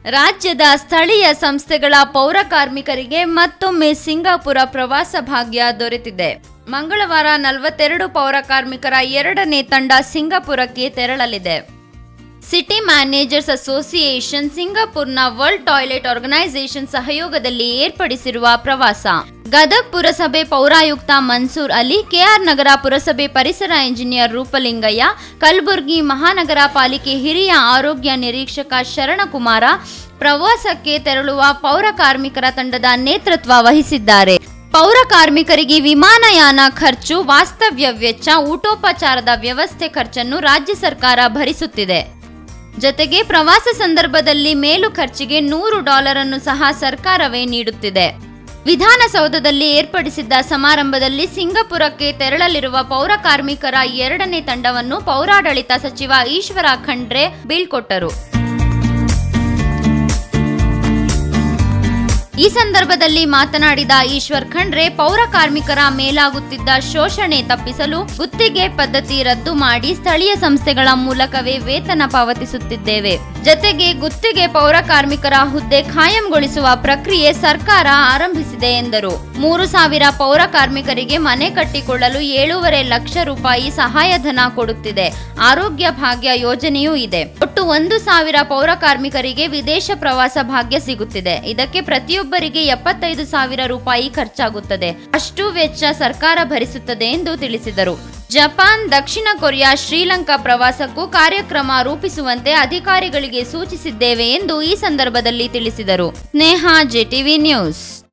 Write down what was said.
ರಾಜ್ಯದ ಸ್ಥಳೀಯ ಸಂಸ್ಥೆಗಳ ಪೌರ ಕಾರ್ಮಿಕರಿಗೆ ಮತ್ತೊಮ್ಮೆ ಸಿಂಗಾಪುರ ಪ್ರವಾಸ ಭಾಗ್ಯ ದೊರೆತಿದೆ. ಮಂಗಳವಾರ 42 ಪೌರ ಕಾರ್ಮಿಕರ ಎರಡನೇ ತಂಡ ಸಿಂಗಾಪುರಕ್ಕೆ ತೆರಳಲಿದೆ. ಸಿಟಿ ಮ್ಯಾನೇಜರ್ಸ್ ಅಸೋಸಿಯೇಷನ್ ಸಿಂಗಾಪುರ್ನ ವರ್ಲ್ಡ್ ಟಾಯ್ಲೆಟ್ ಆರ್ಗನೈಸೇಷನ್ ಸಹಯೋಗದಲ್ಲಿ ಏರ್ಪಡಿಸಿರುವ ಪ್ರವಾಸ. ಗದಗ್ ಪುರಸಭೆ ಪೌರಾಯುಕ್ತ ಮನ್ಸೂರ್ ಅಲಿ, ಕೆಆರ್ ನಗರ ಪುರಸಭೆ ಪರಿಸರ ಇಂಜಿನಿಯರ್ ರೂಪಲಿಂಗಯ್ಯ, ಕಲಬುರಗಿ ಮಹಾನಗರ ಪಾಲಿಕೆ ಹಿರಿಯ ಆರೋಗ್ಯ ನಿರೀಕ್ಷಕ ಶರಣಕುಮಾರ ಪ್ರವಾಸಕ್ಕೆ ತೆರಳುವ ಪೌರ ಕಾರ್ಮಿಕರ ತಂಡದ ನೇತೃತ್ವ ವಹಿಸಿದ್ದಾರೆ. ಪೌರ ಕಾರ್ಮಿಕರಿಗೆ ವಿಮಾನಯಾನ ಖರ್ಚು, ವಾಸ್ತವ್ಯ ವೆಚ್ಚ, ಊಟೋಪಚಾರದ ವ್ಯವಸ್ಥೆ ಖರ್ಚನ್ನು ರಾಜ್ಯ ಸರ್ಕಾರ ಭರಿಸುತ್ತಿದೆ. ಜೊತೆಗೆ ಪ್ರವಾಸ ಸಂದರ್ಭದಲ್ಲಿ ಮೇಲು ಖರ್ಚಿಗೆ $100 ಅನ್ನು ಸಹ ಸರ್ಕಾರವೇ ನೀಡುತ್ತಿದೆ. ವಿಧಾನಸೌಧದಲ್ಲಿ ಏರ್ಪಡಿಸಿದ್ದ ಸಮಾರಂಭದಲ್ಲಿ ಸಿಂಗಾಪುರಕ್ಕೆ ತೆರಳಲಿರುವ ಪೌರ ಕಾರ್ಮಿಕರ ಎರಡನೇ ತಂಡವನ್ನು ಪೌರಾಡಳಿತ ಸಚಿವ ಈಶ್ವರ ಖಂಡ್ರೆ ಬೀಳ್ಕೊಟ್ಟರು. ಈ ಸಂದರ್ಭದಲ್ಲಿ ಮಾತನಾಡಿದ ಈಶ್ವರ್ ಖಂಡ್ರೆ, ಪೌರ ಕಾರ್ಮಿಕರ ಮೇಲಾಗುತ್ತಿದ್ದ ಶೋಷಣೆ ತಪ್ಪಿಸಲು ಗುತ್ತಿಗೆ ಪದ್ಧತಿ ರದ್ದು ಮಾಡಿ ಸ್ಥಳೀಯ ಸಂಸ್ಥೆಗಳ ಮೂಲಕವೇ ವೇತನ ಪಾವತಿಸುತ್ತಿದ್ದೇವೆ. ಜತೆಗೆ ಗುತ್ತಿಗೆ ಪೌರ ಕಾರ್ಮಿಕರ ಹುದ್ದೆ ಖಾಯಂಗೊಳಿಸುವ ಪ್ರಕ್ರಿಯೆ ಸರ್ಕಾರ ಆರಂಭಿಸಿದೆ ಎಂದರು. 3,000 ಪೌರ ಕಾರ್ಮಿಕರಿಗೆ ಮನೆ ಕಟ್ಟಿಕೊಳ್ಳಲು 7.5 ಲಕ್ಷ ರೂಪಾಯಿ ಸಹಾಯಧನ ಕೊಡುತ್ತಿದೆ. ಆರೋಗ್ಯ ಭಾಗ್ಯ ಯೋಜನೆಯೂ ಇದೆ. ಒಟ್ಟು 1,000 ಪೌರ ಕಾರ್ಮಿಕರಿಗೆ ವಿದೇಶ ಪ್ರವಾಸ ಭಾಗ್ಯ ಸಿಗುತ್ತಿದೆ. ಇದಕ್ಕೆ ಪ್ರತಿಯೊಬ್ಬರಿಗೆ 75,000 ರೂಪಾಯಿ ಖರ್ಚಾಗುತ್ತದೆ. ಅಷ್ಟು ವೆಚ್ಚ ಸರ್ಕಾರ ಭರಿಸುತ್ತದೆ ಎಂದು ತಿಳಿಸಿದರು. ಜಪಾನ್, ದಕ್ಷಿಣ ಕೊರಿಯಾ, ಶ್ರೀಲಂಕಾ ಪ್ರವಾಸಕ್ಕೂ ಕಾರ್ಯಕ್ರಮ ರೂಪಿಸುವಂತೆ ಅಧಿಕಾರಿಗಳಿಗೆ ಸೂಚಿಸಿದ್ದೇವೆ ಎಂದು ಈ ಸಂದರ್ಭದಲ್ಲಿ ತಿಳಿಸಿದರು. Sneha, JTV news.